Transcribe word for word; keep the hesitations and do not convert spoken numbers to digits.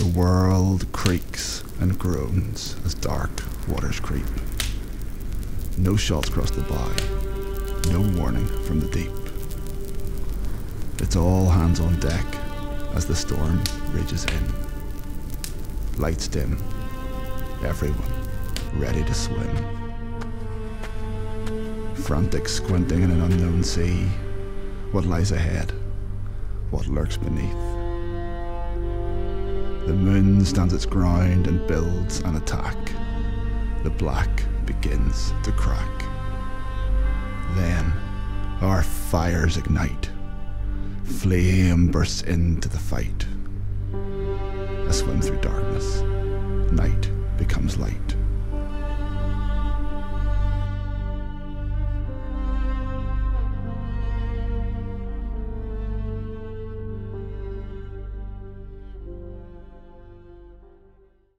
The world creaks and groans as dark waters creep. No shots cross the bow, no warning from the deep. It's all hands on deck as the storm rages in. Lights dim, everyone ready to swim. Frantic squinting in an unknown sea, what lies ahead, what lurks beneath. The moon stands its ground and builds an attack. The black begins to crack. Then our fires ignite. Flame bursts into the fight. I swim through darkness. Night becomes light.